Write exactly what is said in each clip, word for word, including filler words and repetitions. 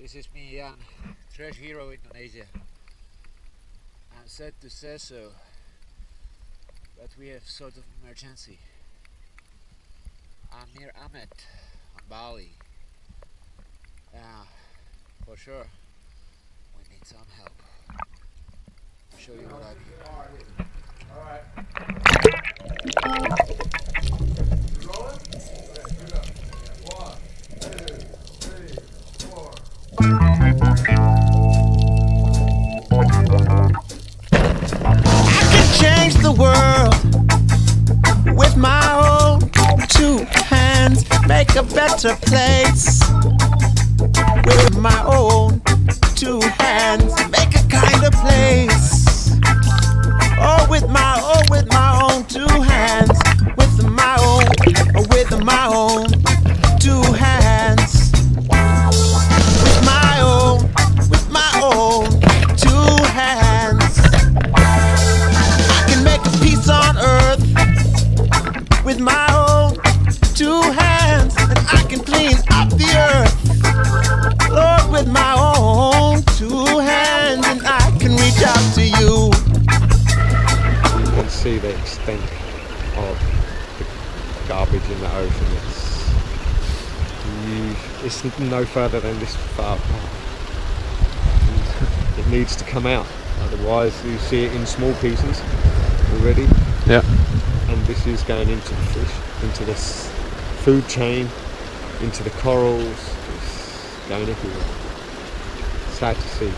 This is me, Jan, Trash Hero Indonesia. I'm sad to say so, but we have sort of emergency. I'm near Amed on Bali. Yeah, for sure, we need some help. I'll show you what I do. Alright. One, two, three, four. I can change the world with my own two hands, make a better place. With my own two hands, make a kinder place. Oh, with my, oh, with my own two hands, with my own, oh, with my own two hands. With my own, with my own two hands, I can make a peace on earth. With my own two hands, and I can clean up the earth. Lord, with my own two hands, and I can reach out to you. You can see the extent of the garbage in the ocean. It's, you, it's no further than this far apart. It needs to come out, otherwise you see it in small pieces already. Yeah. And this is going into the fish, into the food chain, into the corals. It's going everywhere. Sad to see.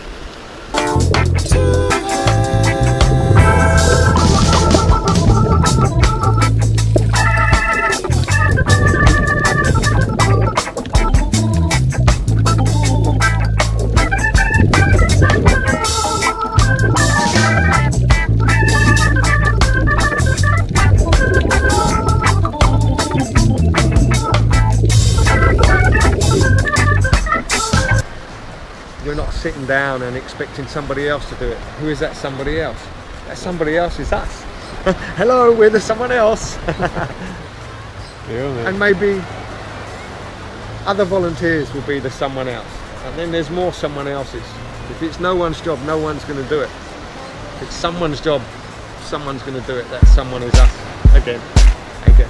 You're not sitting down and expecting somebody else to do it. Who is that somebody else? That somebody else is us. Hello, we're the someone else. Yeah, and maybe other volunteers will be the someone else. And then there's more someone else's. If it's no one's job, no one's going to do it. If it's someone's job, someone's going to do it. That someone is us. Again, I guess.